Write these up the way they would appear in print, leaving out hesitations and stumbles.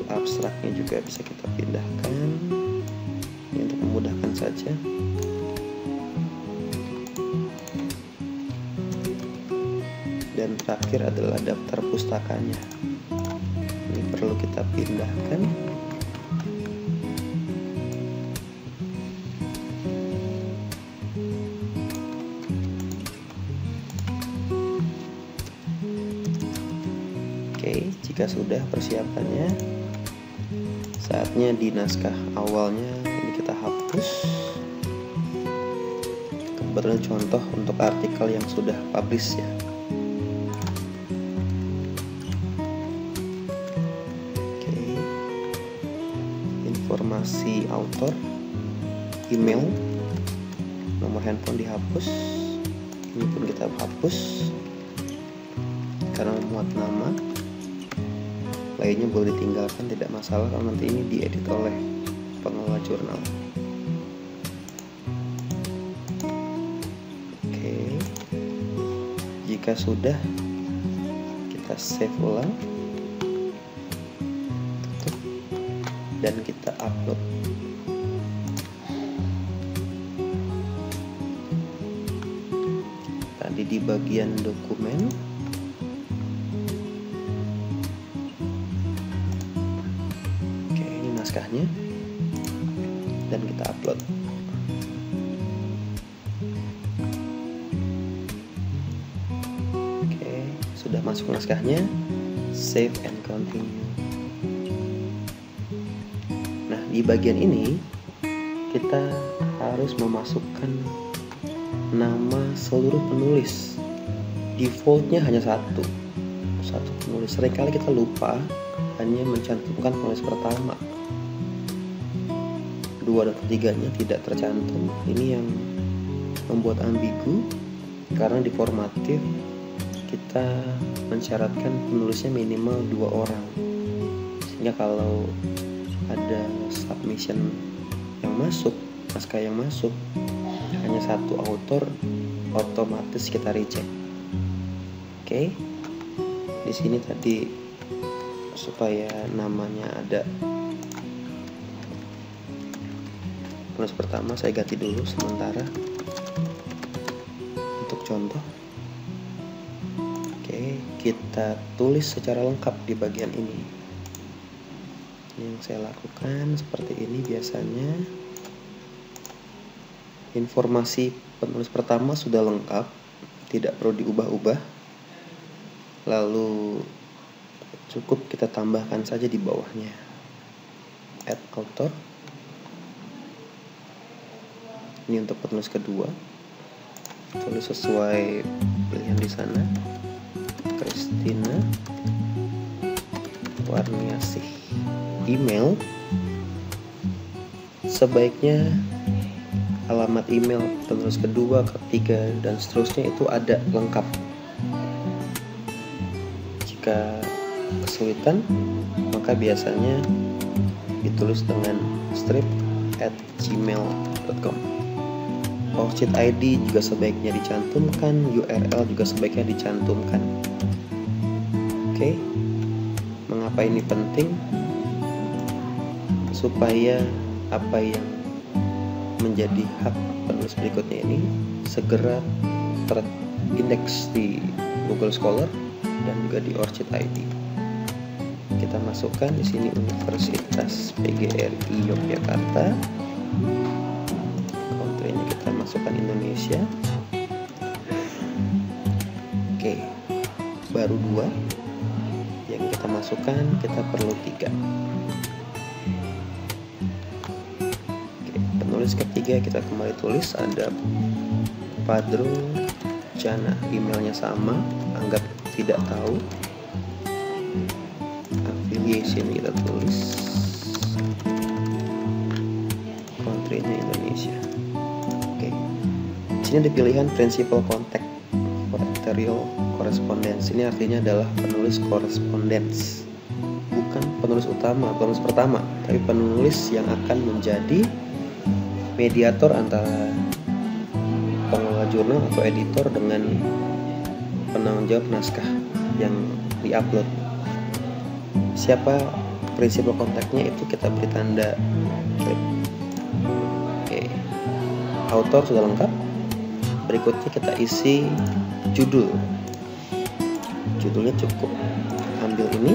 abstraknya juga bisa kita pindahkan. Ini untuk memudahkan saja. Dan terakhir adalah daftar pustakanya. Ini perlu kita pindahkan. Oke, jika sudah persiapannya, saatnya di naskah awalnya ini kita hapus. Kebetulan contoh untuk artikel yang sudah publish ya. Informasi author, email, nomor handphone dihapus. Ini pun kita hapus karena memuat nama. Lainnya boleh ditinggalkan, tidak masalah kalau nanti ini diedit oleh pengelola jurnal. Oke, jika sudah, kita save ulang dan kita upload. Tadi di bagian dokumen, oke, ini naskahnya, dan kita upload. Oke, sudah masuk naskahnya, save and continue. Di bagian ini kita harus memasukkan nama seluruh penulis. Defaultnya hanya satu penulis. Seringkali kita lupa hanya mencantumkan penulis pertama. 2 dan 3-nya tidak tercantum. Ini yang membuat ambigu karena di formatif kita mensyaratkan penulisnya minimal 2 orang. Sehingga kalau ada submission yang masuk, naskah yang masuk hanya satu author, otomatis kita reject. Oke, di sini tadi supaya namanya ada penulis pertama, saya ganti dulu sementara untuk contoh. Oke, kita tulis secara lengkap di bagian ini. Yang saya lakukan seperti ini biasanya. Informasi penulis pertama sudah lengkap, tidak perlu diubah-ubah. Lalu cukup kita tambahkan saja di bawahnya add author. Ini untuk penulis kedua, tulis sesuai pilihan di sana, Kristina Warniasih. Email, sebaiknya alamat email penulis kedua, ketiga, dan seterusnya itu ada lengkap. Jika kesulitan, maka biasanya ditulis dengan strip@gmail.com. Orchid ID juga sebaiknya dicantumkan, URL juga sebaiknya dicantumkan. Oke, mengapa ini penting? Supaya apa yang menjadi hak penulis berikutnya ini segera terindeks di Google Scholar dan juga di Orchid ID. Kita masukkan di sini Universitas PGRI Yogyakarta. Country-nya kita masukkan Indonesia. Oke, baru 2 yang kita masukkan, kita perlu 3. Penulis ketiga kita kembali tulis, ada Padro Jana, emailnya sama, anggap tidak tahu. Affiliation kita tulis, country-nya Indonesia. Oke, di sini ada pilihan principal contact for editorial correspondence. Ini artinya adalah penulis correspondence, bukan penulis utama, penulis pertama, tapi penulis yang akan menjadi mediator antara pengelola jurnal atau editor dengan penanggung jawab naskah yang diupload. Siapa prinsipal kontaknya itu kita beri tanda clip. Oke, author sudah lengkap. Berikutnya kita isi judul. Judulnya cukup ambil ini,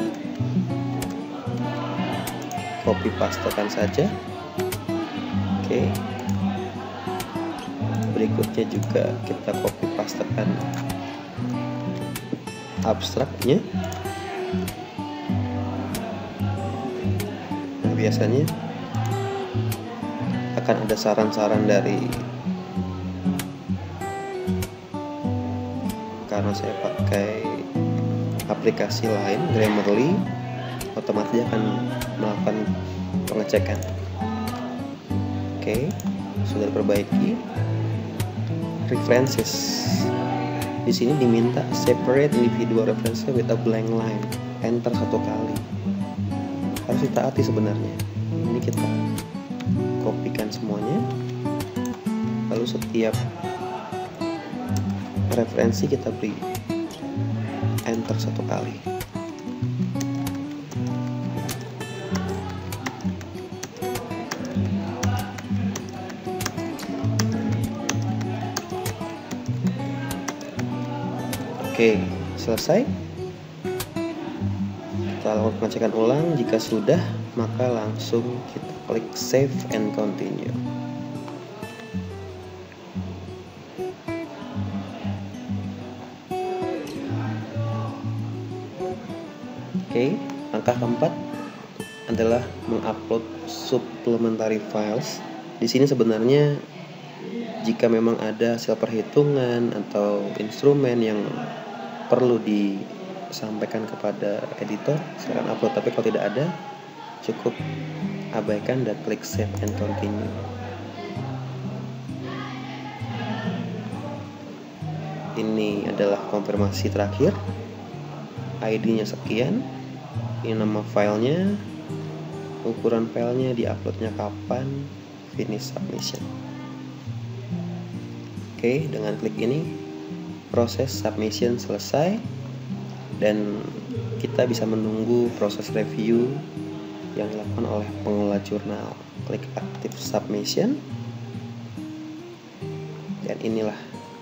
copy pastekan saja. Oke, berikutnya juga kita copy pastekan abstraknya. Nah, biasanya akan ada saran-saran dari, karena saya pakai aplikasi lain, Grammarly, otomatis akan melakukan pengecekan. Oke, sudah diperbaiki. References. Di sini diminta separate individual references with a blank line. Enter 1 kali. Harus ditaati sebenarnya. Ini kita kopikan semuanya. Lalu setiap referensi kita beri enter 1 kali. Oke, selesai. Kita lakukan pengecekan ulang. Jika sudah, maka langsung kita klik save and continue. Oke, langkah keempat adalah mengupload supplementary files. Di sini sebenarnya jika memang ada hasil perhitungan atau instrumen yang perlu disampaikan kepada editor, silakan upload. Tapi kalau tidak ada, cukup abaikan dan klik save and continue. Ini adalah konfirmasi terakhir. ID-nya sekian. Ini nama filenya, ukuran filenya, diuploadnya kapan, finish submission. Oke, dengan klik ini proses submission selesai dan kita bisa menunggu proses review yang dilakukan oleh pengelola jurnal. Klik active submission dan inilah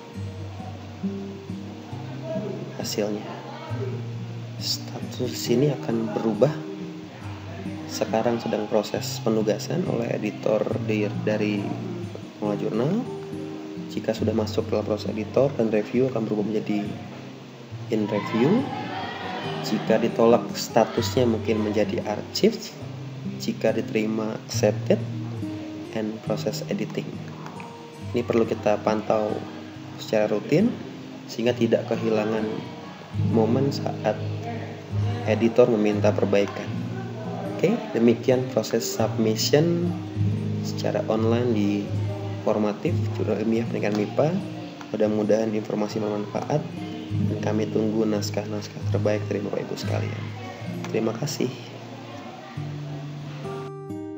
hasilnya. Status sini akan berubah. Sekarang sedang proses penugasan oleh editor dari pengelola jurnal. Jika sudah masuk dalam proses editor dan review, akan berubah menjadi in review. Jika ditolak, statusnya mungkin menjadi archive. Jika diterima, accepted, and proses editing. Ini perlu kita pantau secara rutin sehingga tidak kehilangan momen saat editor meminta perbaikan. Oke, demikian proses submission secara online di Formatif Jurnal Ilmiah Pendidikan MIPA. Mudah-mudahan informasi bermanfaat dan kami tunggu naskah-naskah terbaik dari Bapak Ibu sekalian. Terima kasih.